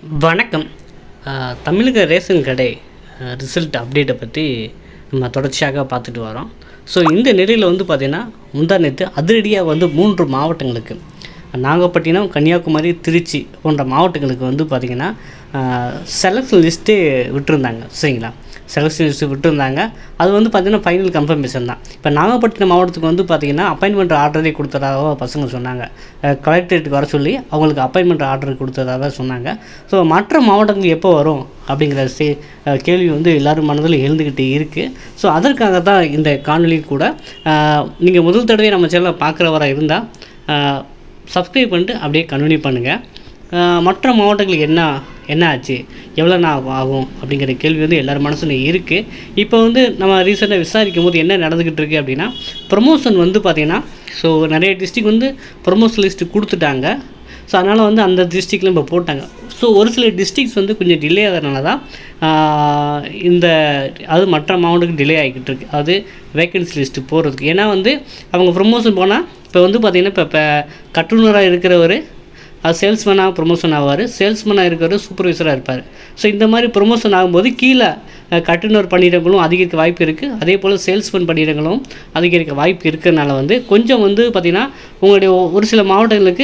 வணக்கம். தமிழக ரேஷன் கடை ரிசல்ட் அப்டேட்டை பற்றி நம்ம தொடர்ச்சியாக பார்த்துட்டு வரோம். ஸோ இந்த நிலையில் வந்து பார்த்திங்கன்னா முந்தா நேற்று அதிரடியாக வந்து 3 மாவட்டங்களுக்கு, நாகப்பட்டினம், கன்னியாகுமரி, திருச்சி போன்ற மாவட்டங்களுக்கு வந்து பார்த்திங்கன்னா செலக்ஷன் லிஸ்ட்டே விட்டுருந்தாங்க. சரிங்களா, செலக்ஷன் லிஸ்ட்டு விட்டுருந்தாங்க. அது வந்து பார்த்திங்கன்னா ஃபைனல் கன்ஃபர்மேஷன் தான். இப்போ நாகப்பட்டினம் மாவட்டத்துக்கு வந்து பார்த்திங்கன்னா அப்பாயின்மெண்ட் ஆர்டரே கொடுத்ததாக பசங்க சொன்னாங்க. கலெக்டரேட்டுக்கு வர சொல்லி அவங்களுக்கு அப்பாயின்மெண்ட் ஆர்டர் கொடுத்ததாக சொன்னாங்க. ஸோ மற்ற மாவட்டங்களுக்கு எப்போ வரும் அப்படிங்கிற கேள்வி வந்து எல்லோரும் மனதில் எழுந்துக்கிட்டே இருக்குது. ஸோ அதற்காக தான் இந்த காணொலி கூட. நீங்கள் முதல் தடவை நம்ம சேனலை பார்க்குறவராக இருந்தால் சப்ஸ்கிரைப் பண்ணிட்டு அப்படியே கன்டினியூ பண்ணுங்கள். மற்ற மாவட்டங்களுக்கு என்ன ஆச்சு, எவ்வளோ நாள் ஆகும் அப்படிங்கிற கேள்வி வந்து எல்லோரும் மனசுலையும் இருக்குது. இப்போ வந்து நம்ம ரீசெண்டாக விசாரிக்கும் போது என்ன நடந்துக்கிட்டு இருக்குது அப்படின்னா, ப்ரமோஷன் வந்து பார்த்திங்கன்னா ஸோ நிறைய டிஸ்ட்ரிக் வந்து ப்ரமோஷன் லிஸ்ட்டு கொடுத்துட்டாங்க. ஸோ அதனால் வந்து அந்த டிஸ்ட்ரிக்டில் இப்போ போட்டாங்க. ஸோ ஒரு சில டிஸ்ட்ரிக்ஸ் வந்து கொஞ்சம் டிலே ஆகிறதுனால தான் அது மற்ற மாவட்டத்துக்கு டிலே ஆகிக்கிட்டு இருக்குது. அது வேக்கன்சி லிஸ்ட்டு போகிறதுக்கு. ஏன்னா வந்து அவங்க ப்ரமோஷன் போனால் இப்போ வந்து பார்த்திங்கன்னா இப்போ கட்டுநராக இருக்கிறவர் சேல்ஸ்மேனாக ப்ரொமோஷன் ஆவார், சேல்ஸ்மேனாக இருக்கிறவர் சூப்பர்வைசராக இருப்பார். ஸோ இந்த மாதிரி ப்ரொமோஷன் ஆகும்போது கீழே கட்டுநர் பணியிடங்களும் அதிகரிக்க வாய்ப்பு இருக்குது. அதே போல் சேல்ஸ்மேன் பணியிடங்களும் அதிகரிக்க வாய்ப்பு இருக்கிறதுனால வந்து கொஞ்சம் வந்து பார்த்திங்கன்னா உங்களுடைய ஒரு சில மாவட்டங்களுக்கு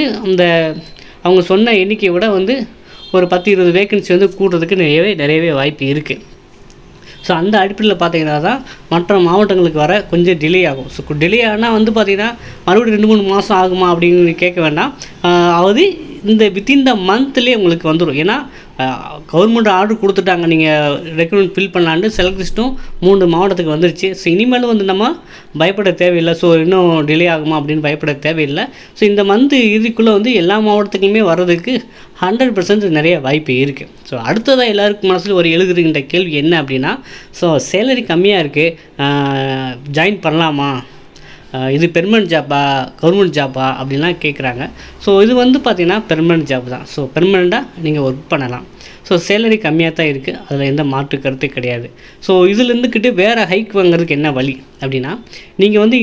அவங்க சொன்ன எண்ணிக்கையை விட வந்து ஒரு 10-20 வேக்கன்சி வந்து கூடுறதுக்கு நிறையவே வாய்ப்பு இருக்குது. ஸோ அந்த அடிப்படையில் பார்த்திங்கன்னா தான் மற்ற மாவட்டங்களுக்கு வர கொஞ்சம் டிலே ஆகும். ஸோ டிலே ஆனால் வந்து பார்த்திங்கன்னா மறுபடியும் 2-3 மாதம் ஆகுமா அப்படின்னு கேட்க வேண்டாம். அதாவது வித்தின் த மந்த்லேயே உங்களுக்கு வந்துடும். ஏன்னா கவர்மெண்ட் ஆர்டர் கொடுத்துட்டாங்க, நீங்கள் ரெக்ரூட்மெண்ட் ஃபில் பண்ணலான்னு. செலக்ட் லிஸ்ட்டும் 3 மாவட்டத்துக்கு வந்துருச்சு. ஸோ இனிமேலும் வந்து நம்ம பயப்பட தேவையில்லை. ஸோ இன்னும் டிலே ஆகுமா அப்படின்னு பயப்பட தேவையில்லை. ஸோ இந்த மந்த் இறுதிக்குள்ளே வந்து எல்லா மாவட்டத்துக்குமே வர்றதுக்கு 100% நிறைய வாய்ப்பு இருக்குது. ஸோ அடுத்ததாக எல்லாருக்கும் மனசில் ஒரு எழுதுகின்ற கேள்வி என்ன அப்படின்னா, ஸோ சேலரி கம்மியாக இருக்குது, ஜாயின் பண்ணலாமா, இது பெர்மனெண்ட் ஜாப்பா, கவர்மெண்ட் ஜாப்பா அப்படின்லாம் கேட்குறாங்க. ஸோ இது வந்து பார்த்திங்கன்னா பெர்மனெண்ட் ஜாப் தான். ஸோ பெர்மனெண்ட்டாக நீங்கள் ஒர்க் பண்ணலாம். ஸோ சேலரி கம்மியாக தான் இருக்குது, அதில் எந்த மாற்று கருத்து கிடையாது. ஸோ இதிலேருந்துக்கிட்டு வேறு ஹைக் வாங்குறதுக்கு என்ன வழி அப்படின்னா, நீங்கள் வந்து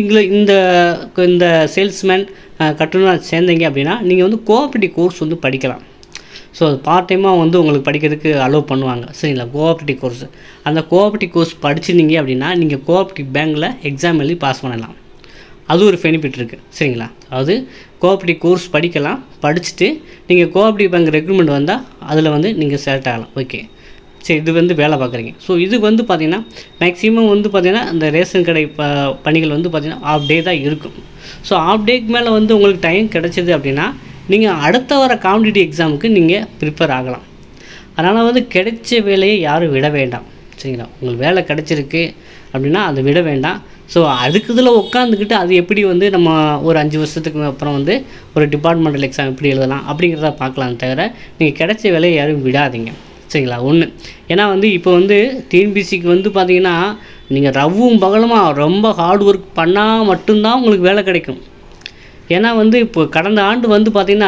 இந்த சேல்ஸ்மேன் கட்டுநராக சேர்ந்தீங்க அப்படின்னா நீங்கள் வந்து கோஆப்ரேட்டிவ் கோர்ஸ் வந்து படிக்கலாம். ஸோ அது பார்ட் டைமாக வந்து உங்களுக்கு படிக்கிறதுக்கு அலோவ் பண்ணுவாங்க. சரிங்களா, கோஆப்ரேட்டிவ் கோர்ஸ். அந்த கோஆப்ரேட்டிவ் கோர்ஸ் படிச்சிருந்தீங்க அப்படின்னா நீங்கள் கோஆப்ரேட்டிவ் பேங்க்கில் எக்ஸாம் எழுதி பாஸ் பண்ணலாம். அது ஒரு பெனிஃபிட் இருக்குது. சரிங்களா, அதாவது கோஆப்ரேட்டிவ் கோர்ஸ் படிக்கலாம், படிச்சுட்டு நீங்கள் கோஆப்ரேட்டிவ் பேங்க் ரெக்ரூட்மெண்ட் வந்தால் அதில் வந்து நீங்கள் செலக்ட் ஆகலாம். ஓகே, சரி, இது வந்து வேலை பார்க்குறீங்க. ஸோ இது வந்து பார்த்திங்கன்னா மேக்ஸிமம் வந்து பார்த்திங்கன்னா இந்த ரேஷன் கடை பணிகள் வந்து பார்த்திங்கன்னா ஆஃப் டே தான் இருக்கும். ஸோ ஆஃப் டேக்கு மேலே வந்து உங்களுக்கு டைம் கிடச்சிது அப்படின்னா நீங்கள் அடுத்த வர காம்படிட்டிவ் எக்ஸாமுக்கு நீங்கள் ப்ரிப்பேர் ஆகலாம். அதனால் வந்து கிடைச்ச வேலையை யாரும் விட வேண்டாம். சரிங்களா, உங்களுக்கு வேலை கிடச்சிருக்கு அப்படின்னா அதை விட வேண்டாம். ஸோ அதுக்கு இதில் உட்காந்துக்கிட்டு அது எப்படி வந்து நம்ம ஒரு 5 வருஷத்துக்கு அப்புறம் வந்து ஒரு டிபார்ட்மெண்டல் எக்ஸாம் எப்படி எழுதலாம் அப்படிங்கிறத பார்க்கலாம். தவிர நீங்கள் கிடைச்ச வேலையை யாரும் விடாதீங்க. சரிங்களா, ஒன்று. ஏன்னா வந்து இப்போ வந்து டிஎன்பிசிக்கு வந்து பார்த்திங்கன்னா நீங்கள் ரவ்வும் பகலுமாக ரொம்ப ஹார்ட் ஒர்க் பண்ணால் மட்டும்தான் உங்களுக்கு வேலை கிடைக்கும். ஏன்னா வந்து இப்போ கடந்த ஆண்டு வந்து பார்த்திங்கன்னா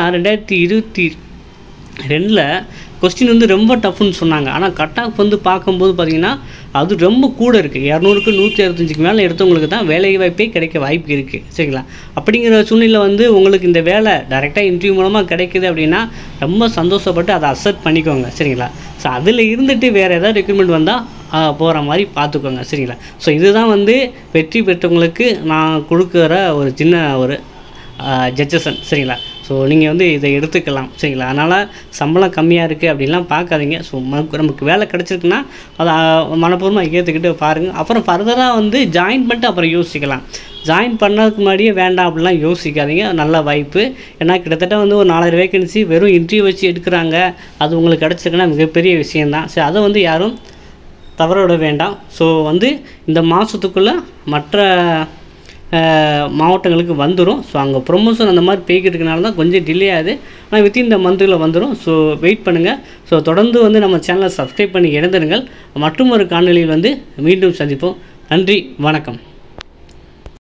2022 கொஸ்டின் வந்து ரொம்ப டஃப்னு சொன்னாங்க. ஆனால் கட் ஆஃப் வந்து பார்க்கும்போது பார்த்திங்கன்னா அது ரொம்ப கூட இருக்குது. 200க்கு 165க்கு மேலே எடுத்தவங்களுக்கு தான் வேலை வாய்ப்பே கிடைக்க வாய்ப்பு இருக்குது. சரிங்களா, அப்படிங்கிற சூழ்நிலை வந்து உங்களுக்கு இந்த வேலை டைரெக்டாக இன்டர்வியூ மூலமாக கிடைக்குது அப்படின்னா ரொம்ப சந்தோஷப்பட்டு அதை அக்செப்ட் பண்ணிக்கோங்க. சரிங்களா, ஸோ அதில் இருந்துட்டு வேறு ஏதாவது ரெக்ரூட்மெண்ட் வந்தால் போகிற மாதிரி பார்த்துக்கோங்க. சரிங்களா, ஸோ இதுதான் வந்து வெற்றி பெற்றவங்களுக்கு நான் கொடுக்குற ஒரு சின்ன ஒரு ஜட்ஜஷன். சரிங்களா, ஸோ நீங்கள் வந்து இதை எடுத்துக்கலாம். சரிங்களா, அதனால் சம்பளம் கம்மியாக இருக்குது அப்படின்லாம் பார்க்காதீங்க. ஸோ நமக்கு வேலை கிடச்சிருக்குன்னா அதை மனப்பூர்வமாக ஏற்றுக்கிட்டு பாருங்கள். அப்புறம் ஃபர்தராக வந்து ஜாயின் பண்ணிட்டு அப்புறம் யோசிக்கலாம். ஜாயின் பண்ணதுக்கு முன்னாடியே வேண்டாம் அப்படிலாம் யோசிக்காதீங்க. நல்ல வாய்ப்பு. ஏன்னா கிட்டத்தட்ட வந்து ஒரு 4000 வேக்கன்சி வெறும் இன்டர்வியூ வச்சு எடுக்கிறாங்க. அது உங்களுக்கு கிடச்சிருக்குன்னா மிகப்பெரிய விஷயந்தான். சரி, அதை வந்து யாரும் தவற விட வேண்டாம். ஸோ வந்து இந்த மாதத்துக்குள்ளே மற்ற மாவட்டங்களுக்கு வந்துடும். ஸோ அங்கே ப்ரொமோஷன் அந்த மாதிரி போய்கிட்டுருக்கனால தான் கொஞ்சம் டிலே ஆகுது. ஆனால் வித்தின் இந்த மந்தில் வந்துடும். ஸோ வெயிட் பண்ணுங்கள். ஸோ தொடர்ந்து வந்து நம்ம சேனலை சப்ஸ்கிரைப் பண்ணி இணைந்திருங்கள். மற்றும் ஒரு காணொலியில் வந்து மீண்டும் சந்திப்போம். நன்றி, வணக்கம்.